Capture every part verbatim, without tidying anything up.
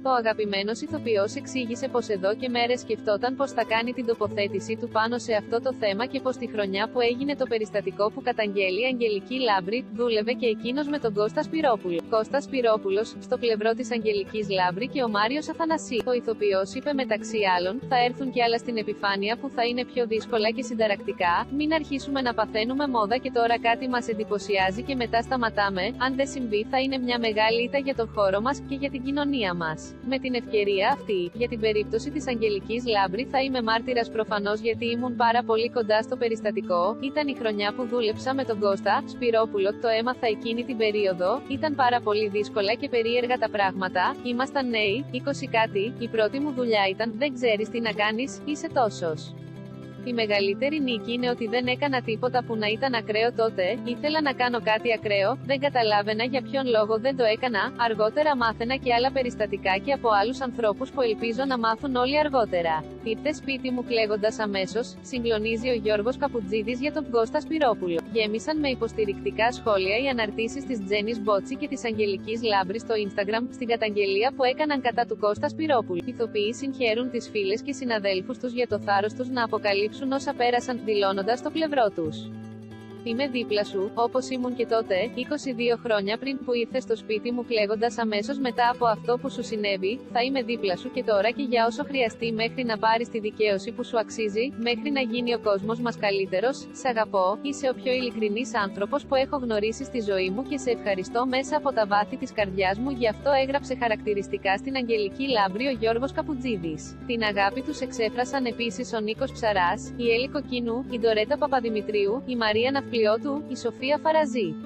Ο αγαπημένος ηθοποιός εξήγησε πως εδώ και μέρες σκεφτόταν πως θα κάνει την τοποθέτησή του πάνω σε αυτό το θέμα και πως τη χρονιά που έγινε το περιστατικό που καταγγέλει η Αγγελική Λάμπρη, δούλευε και εκείνος με τον Κώστα Σπυρόπουλο. Κώστας Σπυρόπουλος, στο πλευρό της Αγγελικής Λάμπρη και ο Μάριος Αθανασίου. Ο ηθοποιός είπε μεταξύ άλλων: θα έρθουν κι άλλα στην επιφάνεια που θα είναι πιο δύσκολα και συνταρακτικά. Μην αρχίσουμε να παθαίνουμε μόδα και τώρα κάτι μας εντυπωσιάζει και μετά σταματάμε. Αν δεν συμβεί, θα είναι μια μεγάλη ήττα για τον χώρο μας και για την κοινωνία μας. Με την ευκαιρία αυτή, για την περίπτωση της Αγγελικής Λάμπρη θα είμαι μάρτυρας προφανώς γιατί ήμουν πάρα πολύ κοντά στο περιστατικό. Ήταν η χρονιά που δούλεψα με τον Κώστα Σπυρόπουλο. Το έμαθα εκείνη την περίοδο. Ήταν πάρα πολύ δύσκολα και περίεργα τα πράγματα. Ήμασταν νέοι, είκοσι κάτι. Η πρώτη μου δουλειά ήταν: δεν ξέρεις τι να κάνεις, είσαι τόσος. Η μεγαλύτερη νίκη είναι ότι δεν έκανα τίποτα που να ήταν ακραίο τότε. Ήθελα να κάνω κάτι ακραίο, δεν καταλάβαινα για ποιον λόγο δεν το έκανα. Αργότερα μάθαινα και άλλα περιστατικά και από άλλους ανθρώπους που ελπίζω να μάθουν όλοι αργότερα. Ήρθε σπίτι μου κλαίγοντας αμέσως, συγκλονίζει ο Γιώργος Καπουτζίδης για τον Κώστα Σπυρόπουλο. Γέμισαν με υποστηρικτικά σχόλια οι αναρτήσεις της Τζέννης Μπότσι και της Αγγελικής Λάμπρη στο Instagram, στην καταγγελία που έκαναν κατά του Κώστα Σπυρόπουλου. Οι ηθοποιοί συγχαίρουν τις φίλες και συναδέλφους τους για το θάρρος τους να αποκαλύψουν όσα πέρασαν, δηλώνοντας το πλευρό τους. Είμαι δίπλα σου, όπως ήμουν και τότε, είκοσι δύο χρόνια πριν που ήρθες στο σπίτι μου κλαίγοντας αμέσως μετά από αυτό που σου συνέβη. Θα είμαι δίπλα σου και τώρα και για όσο χρειαστεί μέχρι να πάρεις τη δικαίωση που σου αξίζει, μέχρι να γίνει ο κόσμος μας καλύτερος. Σ' αγαπώ, είσαι ο πιο ειλικρινής άνθρωπος που έχω γνωρίσει στη ζωή μου και σε ευχαριστώ μέσα από τα βάθη της καρδιάς μου. Γι' αυτό έγραψε χαρακτηριστικά στην Αγγελική Λάμπρη ο Γιώργος Καπουτζίδης. Την αγάπη τους εξέφρασαν επίσης ο Νίκος Ψαράς, η Έλλη Κοκκίνου, η Ντορέτα Παπαδημητρίου, η Μαρία Ναυπλιώτου, η Σοφία Φαραζή.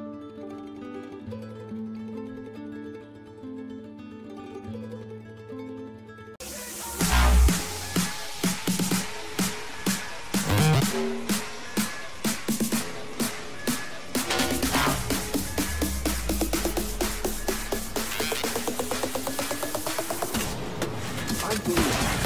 Αγγελική.